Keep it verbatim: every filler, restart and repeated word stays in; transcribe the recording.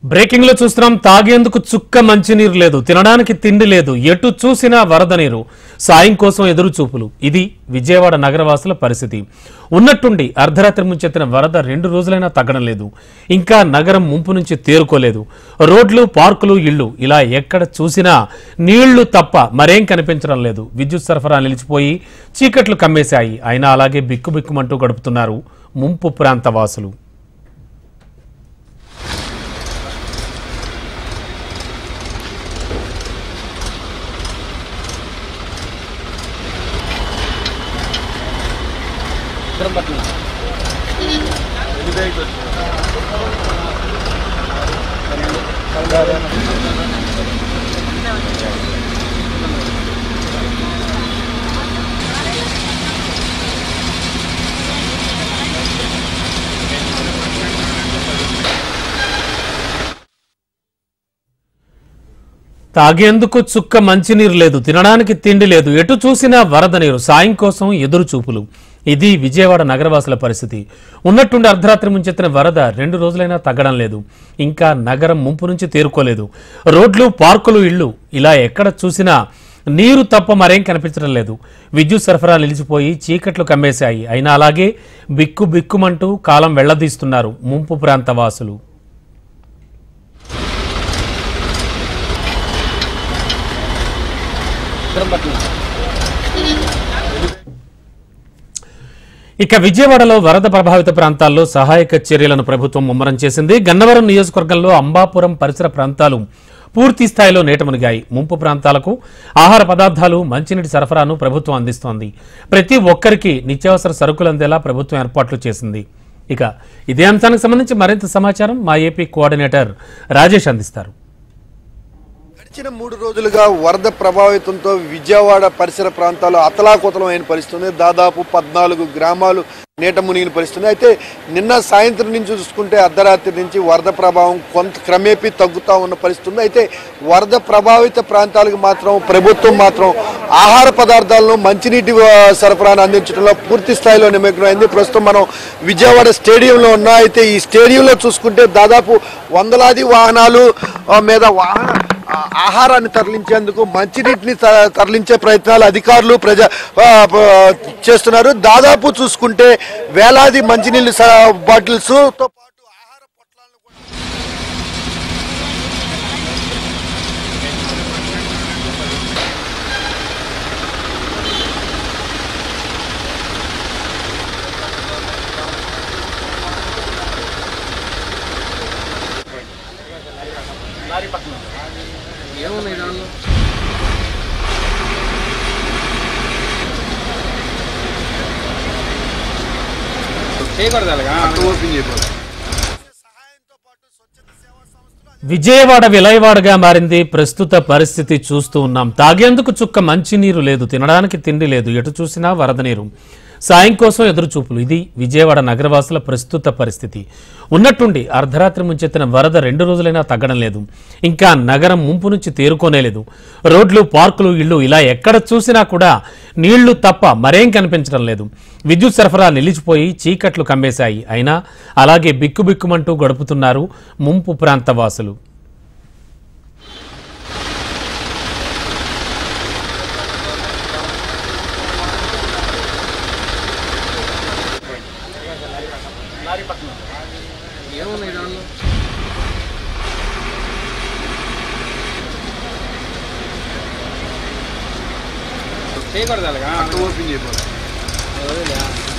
Breaking లో చూస్తున్నాం. తాగేందుకు చుక్క మంచినీరు లేదు, తినడానికి తిండి లేదు, ఎటు చూసినా వరద నీరు, సాయం కోసం ఎదురు చూపులు. ఇది విజయవాడ నగరవాసుల పరిస్థితి. ఉన్నట్టుండి అర్ధరాత్రి ముంచెత్తిన వరద రెండు రోజులైనా తగ్గడం లేదు. ఇంకా నగరం ముంపు నుంచి తేరుకోలేదు. రోడ్లు, పార్కులు, ఇళ్లు ఇలా ఎక్కడ చూసినా నీళ్లు తప్ప మరేం కనిపించడం లేదు. విద్యుత్ సరఫరా నిలిచిపోయి చీకట్లు కమ్మేశాయి. అయినా అలాగే బిక్కుబిక్కుమంటూ గడుపుతున్నారు ముంపు ప్రాంత వాసులు. తాగేందుకు చుక్క మంచినీరు లేదు, తినడానికి తిండి లేదు, ఎటు చూసినా వరద నీరు, సాయం కోసం ఎదురు చూపులు. ఇది విజయవాడ నగరవాసుల పరిస్థితి. ఉన్నట్టుండి అర్ధరాత్రి ముంచెత్తిన వరద రెండు రోజులైనా తగ్గడం లేదు. ఇంకా నగరం ముంపు నుంచి తేరుకోలేదు. రోడ్లు, పార్కులు, ఇళ్లు ఇలా ఎక్కడ చూసినా నీరు తప్ప మరేం కనిపించడం లేదు. విద్యుత్ సరఫరా నిలిచిపోయి చీకట్లు కమ్మేశాయి. అయినా అలాగే బిక్కు బిక్కుమంటూ కాలం వెళ్లదీస్తున్నారు ముంపు ప్రాంత వాసులు. ఇక విజయవాడలో వరద ప్రభావిత ప్రాంతాల్లో సహాయక చర్యలను ప్రభుత్వం ముమ్మరం చేసింది. గన్నవరం నియోజకవర్గంలో అంబాపురం పరిసర ప్రాంతాలు పూర్తి స్థాయిలో నీట మునిగాయి. ముంపు ప్రాంతాలకు ఆహార పదార్థాలు, మంచినీటి సరఫరాను ప్రభుత్వం అందిస్తోంది. ప్రతి ఒక్కరికి నిత్యావసర సరుకులు అందేలా ప్రభుత్వం ఏర్పాట్లు చేసింది. ఇక ఇదే అంశానికి సంబంధించి మరింత సమాచారం మా ఏపీ కోఆర్డినేటర్ రాజేష్ అందిస్తారు. గడిచిన మూడు రోజులుగా వరద ప్రభావితంతో విజయవాడ పరిసర ప్రాంతాలు అతలాకుతలం అయిన పరిస్థితుంది. దాదాపు పద్నాలుగు గ్రామాలు నీట మునిగిన పరిస్థితుంది. అయితే నిన్న సాయంత్రం నుంచి చూసుకుంటే అర్ధరాత్రి నుంచి వరద ప్రభావం కొంత క్రమేపీ తగ్గుతూ ఉన్న పరిస్థితుంది. అయితే వరద ప్రభావిత ప్రాంతాలకు మాత్రం ప్రభుత్వం మాత్రం ఆహార పదార్థాలను, మంచినీటి సరఫరాను అందించడంలో పూర్తి స్థాయిలో నిమగ్నమైంది. ప్రస్తుతం మనం విజయవాడ స్టేడియంలో ఉన్నాం. అయితే ఈ స్టేడియంలో చూసుకుంటే దాదాపు వందలాది వాహనాలు మీద వాహన ఆహారాన్ని తరలించేందుకు, మంచినీటిని తరలించే ప్రయత్నాలు అధికారులు ప్రజా చేస్తున్నారు. దాదాపు చూసుకుంటే వేలాది మంచినీళ్ళు బాటిల్స్ తో పాటు ఆహార పొట్లాలను కూడా ఏమున్నాయి దానిలో విజయవాడ విలయవాడగా మారింది ప్రస్తుత పరిస్థితి చూస్తూ ఉన్నాం. తాగేందుకు చుక్క మంచినీరు లేదు, తినడానికి తిండి లేదు, ఎటు చూసినా వరద నీరు, సాయం కోసం ఎదురు చూపులు. ఇది విజయవాడ నగరవాసుల ప్రస్తుత పరిస్థితి. ఉన్నట్టుండి అర్ధరాత్రి ముంచెత్తిన వరద రెండు రోజులైనా తగ్గడం లేదు. ఇంకా నగరం ముంపు నుంచి తేరుకోనేలేదు. రోడ్లు, పార్కులు, ఇళ్లు ఇలా ఎక్కడ చూసినా కూడా నీళ్లు తప్ప మరేం కనిపించడం లేదు. విద్యుత్ సరఫరా నిలిచిపోయి చీకట్లు కమ్మేశాయి. అయినా అలాగే బిక్కుబిక్కుమంటూ గడుపుతున్నారు ముంపు ప్రాంత వాసులు. ఏమున్నాయి దానిలో చేయకూడదు, ఓపెన్ చేయకూడదు.